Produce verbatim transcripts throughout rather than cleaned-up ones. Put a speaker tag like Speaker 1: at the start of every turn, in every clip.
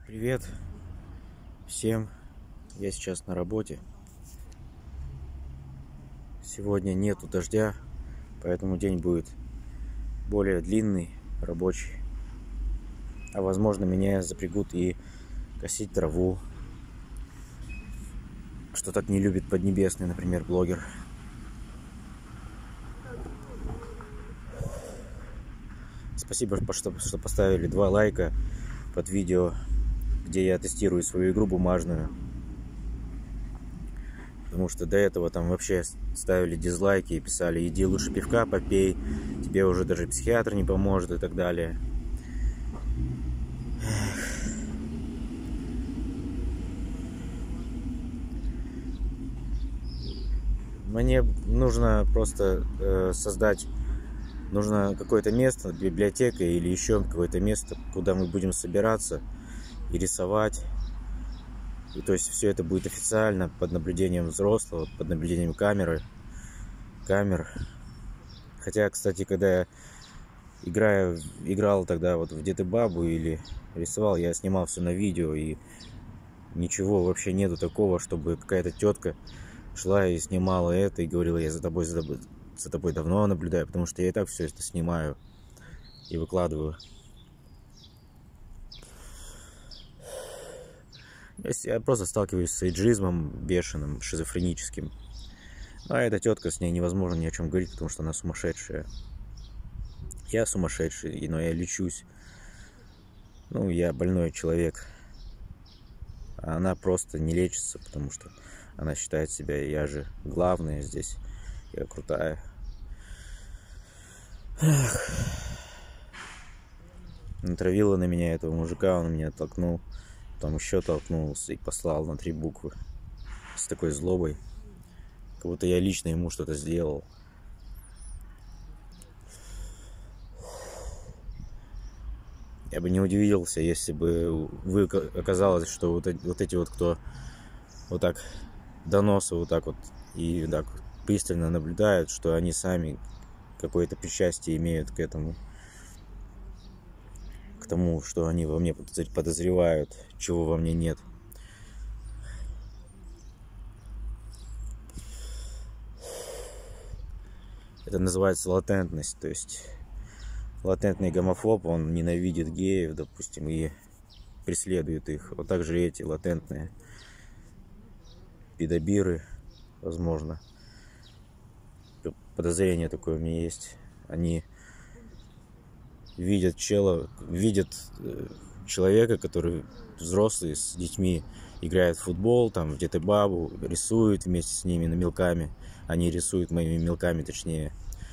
Speaker 1: Привет всем, я сейчас на работе. Сегодня нету дождя, поэтому день будет более длинный, рабочий. А возможно, меня запрягут и косить траву, что так не любит Поднебесный, например, блогер. Спасибо, что, что поставили два лайка под видео, где я тестирую свою игру бумажную. Потому что до этого там вообще ставили дизлайки и писали: иди лучше пивка попей, тебе уже даже психиатр не поможет и так далее. Мне нужно просто э, создать, нужно какое-то место, библиотека или еще какое-то место, куда мы будем собираться и рисовать. И то есть все это будет официально, под наблюдением взрослого, под наблюдением камеры, камер. Хотя, кстати, когда я играю, играл тогда вот в Дед и Бабу или рисовал, я снимал все на видео, и ничего вообще нету такого, чтобы какая-то тетка шла и снимала это и говорила: я за тобой, за тобой, за тобой давно наблюдаю, потому что я и так все это снимаю и выкладываю. Я просто сталкиваюсь с эйджизмом бешеным, шизофреническим. А эта тетка, с ней невозможно ни о чем говорить, потому что она сумасшедшая. Я сумасшедший, но я лечусь. Ну, я больной человек. А она просто не лечится, потому что она считает себя: я же главная здесь, я крутая. Эх. Натравила на меня этого мужика, он меня толкнул. Там еще толкнулся и послал на три буквы с такой злобой, как будто я лично ему что-то сделал. Я бы не удивился, если бы вы оказалось, что вот эти вот, эти вот кто вот так доносы вот так вот и так пристально наблюдают, что они сами какое-то причастие имеют к этому, к тому, что они во мне подозревают, чего во мне нет. Это называется латентность, то есть латентный гомофоб, он ненавидит геев, допустим, и преследует их. Вот так же эти латентные педобиры, возможно, подозрение такое у меня есть, они видят чела, видят человека, который взрослый, с детьми играет в футбол, там, в Дед и Бабу, рисует вместе с ними на мелками. Они рисуют моими мелками, точнее.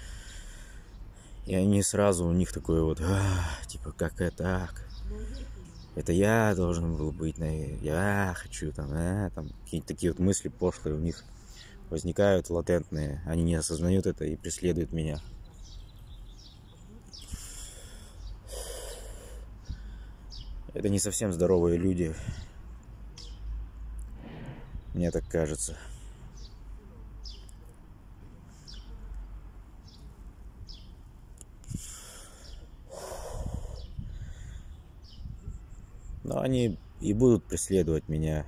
Speaker 1: И они сразу, у них такое вот, типа, как это так? Это я должен был быть, я хочу, там, а, там, какие-то такие вот мысли пошлые у них возникают, латентные. Они не осознают это и преследуют меня. Это не совсем здоровые люди, мне так кажется. Но они и будут преследовать меня.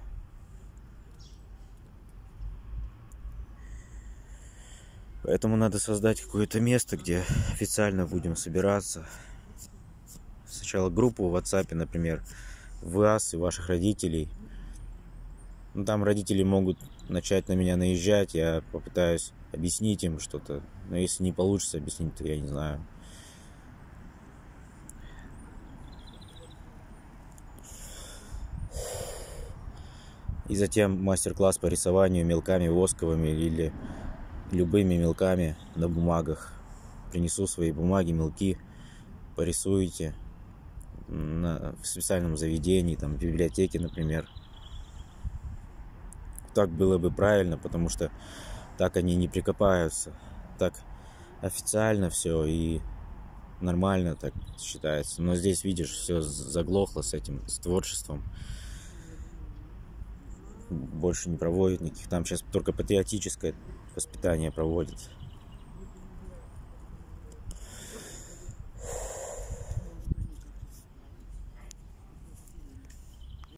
Speaker 1: Поэтому надо создать какое-то место, где официально будем собираться. Сначала группу в WhatsApp, например, вас и ваших родителей. Ну, там родители могут начать на меня наезжать, я попытаюсь объяснить им что-то. Но если не получится объяснить, то я не знаю. И затем мастер-класс по рисованию мелками восковыми или любыми мелками на бумагах. Принесу свои бумаги, мелки, порисуйте на, в специальном заведении, там, в библиотеке, например. Так было бы правильно, потому что так они не прикопаются. Так официально все и нормально так считается. Но здесь, видишь, все заглохло с этим, с творчеством. Больше не проводят никаких. Там сейчас только патриотическое воспитание проводят.